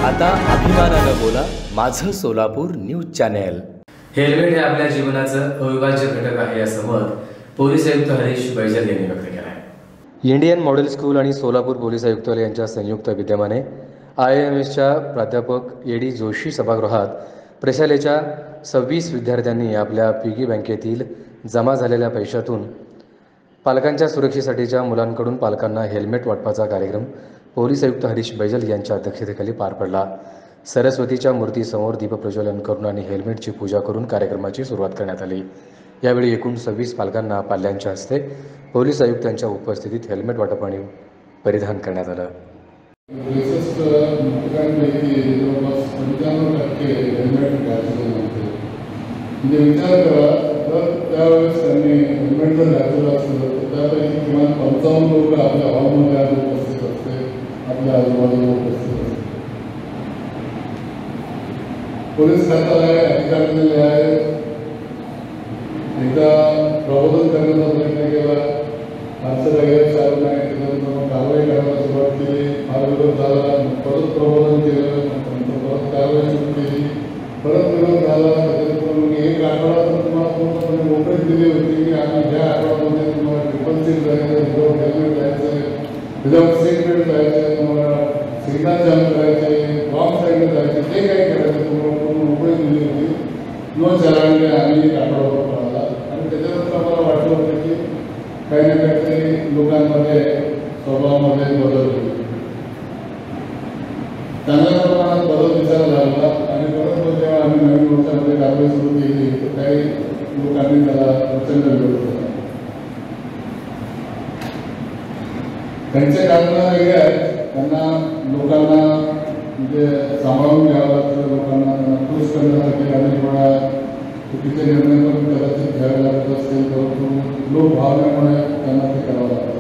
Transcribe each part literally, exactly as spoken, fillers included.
आता अभिमानानं बोला, माझं सोलापूर न्यूज चॅनेल। हेल्मेट हे आपल्या जीवनाचं अविभाज्य घटक आहे असं मत पोलीस आयुक्त हरीश बैजल यांनी व्यक्त केलं आहे। इंडियन मॉडेल स्कूल आणि सोलापूर पोलीस आयुक्तालय यांच्या संयुक्त विद्यमाने आय एम एसच्या प्राध्यापक ए डी जोशी सभागृहात प्रशालेच्या सव्वीस विद्यार्थ्यांनी आपल्या पिगी बँकेतील जमा झालेल्या पैशातून पालकांच्या सुरक्षेसाठीच्या मुलांकडून पालकांना हेल्मेट वाटपाचा कार्यक्रम पोलीस आयुक्त हरीश बैजल यांच्या अध्यक्षतेखाली पार पडला। सरस्वतीच्या मूर्तीसमोर दीपप्रज्वलन करून आणि हेल्मेटची पूजा करून कार्यक्रमाची सुरुवात करण्यात आली। यावेळी एकूण सव्वीस पालकांना पाल्यांच्या हस्ते पोलीस आयुक्तांच्या उपस्थितीत हेल्मेट वाटप आणि परिधान करण्यात आलं। विचार करा, तर त्यावेळेस त्यांनी हेल्मेट जर घातलेलं असतं तर त्यापैकी किमान पंचावन्न लोक आपल्या हॉलमध्ये आज उपस्थित असते, आपल्या आजूबाजूला उपस्थित असते। पोलीस खात्याला अधिकार दिलेले आहे, एकदा प्रबोधन करण्याचा प्रयत्न केला, फारसं वगैरे चालू नाही, त्याच्यानंतर कारवाई करायला सुरुवात केली, फार विरोध झाला, परत प्रबोधन केलं, नंतर परत कारवाई सुरू केली, परत विरोध झाला, त्याच्यानंतर एक आठवडा तर तुम्हाला पूर्णपणे मोकळीक दिली होती की आम्ही ह्या आठवड्यामध्ये तुम्हाला ट्रिपल सीट जायचं, विदाउट हेल्मेट जायचं, विदाउट सीट बेल्ट जायचं, तुम्हाला सिग्नल जम्प करायचे, रॉंग साईडला जायचे, जे काही करायचं तुम्हाला पूर्ण मोकळीक दिली होती। नो चलाने आम्ही एक आठवडाभर पळाला आणि त्याच्यानंतर आम्हाला वाटलं होतं की काही ना काहीतरी लोकांमध्ये स्वभावामध्ये बदल होईल, चांगल्या प्रमाणात बदल विचार झाला आणि परत जेव्हा आम्ही नवीन वर्षामध्ये कारवाई सुरू केली तर काही लोकांनी त्याला प्रचंड विरोध केला। त्यांचे कारण वेगळे आहेत, त्यांना लोकांना म्हणजे सांभाळून घ्यावं लागतं, लोकांना त्यांना खुश करण्यासाठी अनेक वेळा चुकीचे निर्णय पण कदाचित घ्यावे लागत असतील, परंतु लोक भावनेमुळे त्यांना ते करावं लागतं।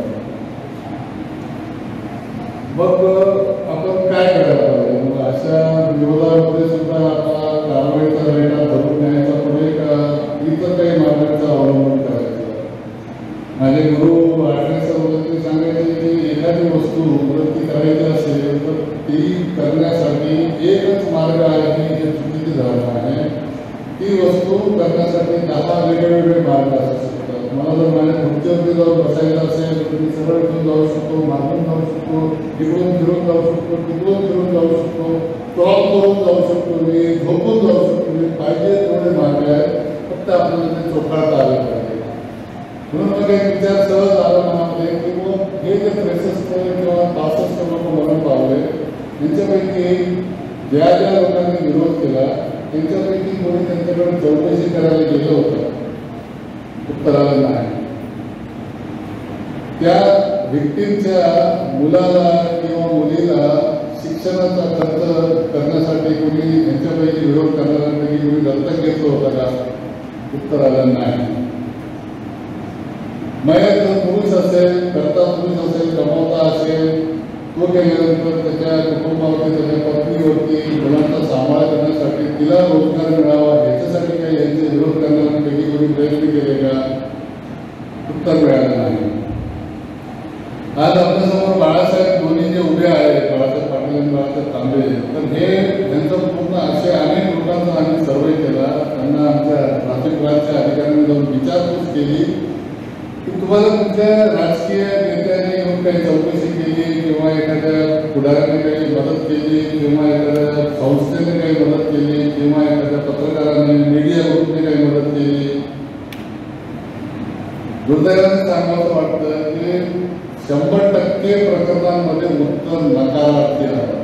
मग आपण काय करायला पाहिजे? मग अशा विरोधामध्ये सुद्धा आपला कारवाईचा रेटा धरून न्यायचा पुढे का इतर काही मार्गांचा अवलंबन करायचं? माझे गुरु आठवले सर सांगायचे की एखादी वस्तू वृत्ती करायची असेल तर ती करण्यासाठी एकच मार्ग आहे की जे चुकीची धारणा आहे, ती वस्तू करण्यासाठी दहा वेगवेगळे मार्ग असू शकतात। मला जर माझ्या खुर्चीवरती जाऊन बसायचं असेल तर मी सरळ इथून जाऊ शकतो, मागून जाऊ शकतो, इकडून फिरून जाऊ शकतो, तिकडून फिरून जाऊ शकतो, क्रॉस करून जाऊ शकतो, मी झोपून जाऊ शकतो, मी पाहिजे तेवढे मार्ग आहेत, फक्त आपल्याला ते चोखाळता आले पाहिजे। म्हणून मग एक विचार सहज आला मनामध्ये की मग हे जे त्रेसष्ट किंवा पासष्ट लोक मरण पावले त्यांच्यापैकी ज्या ज्या लोकांनी विरोध केला त्यांच्यापैकी कोणी त्यांच्याकडे चौकशी करायला गेलं होतं? उत्तर आलं नाही। त्या व्हिक्टिमच्या मुलाला किंवा मुलीला शिक्षणाचा खर्च करण्यासाठी कोणी यांच्यापैकी विरोध करणाऱ्यांपैकी कोणी दत्तक घेतलं होतं का? उत्तर आलं नाही। मयत जर पुरुष असेल, करता पुरुष असेल, कमावता असेल, तो गेल्यानंतर त्याच्या कुटुंबावरती, त्याच्या पत्नीवरती, मुलांचा सांभाळ करण्यासाठी तिला रोजगार मिळावा याच्यासाठी काही यांचे विरोध करण्यापैकी कोणी प्रयत्न केले का? उत्तर मिळालं नाही। आज आपल्यासमोर बाळासाहेब दोन्ही जे उभे आहेत, बाळासाहेब पाटील आणि बाळासाहेब तांबे, तर हे यांचं पूर्ण असे अनेक लोकांचा आम्ही सर्वे केला, त्यांना आमच्या ट्रॅफिक ब्रांचच्या अधिकाऱ्यांनी जाऊन विचारपूस केली की तुम्हाला तुमच्या राजकीय नेत्यांनी येऊन काही चौकशी केली किंवा एखाद्या पुढाऱ्याने काही मदत केली किंवा एखाद्या संस्थेने काही मदत केली किंवा एखाद्या पत्रकाराने, मीडिया ग्रुपने काही मदत केली? दुर्दैवाने सांगावं वाटतं की शंभर टक्के प्रकरणांमध्ये उत्तर नकारार्थी आहे।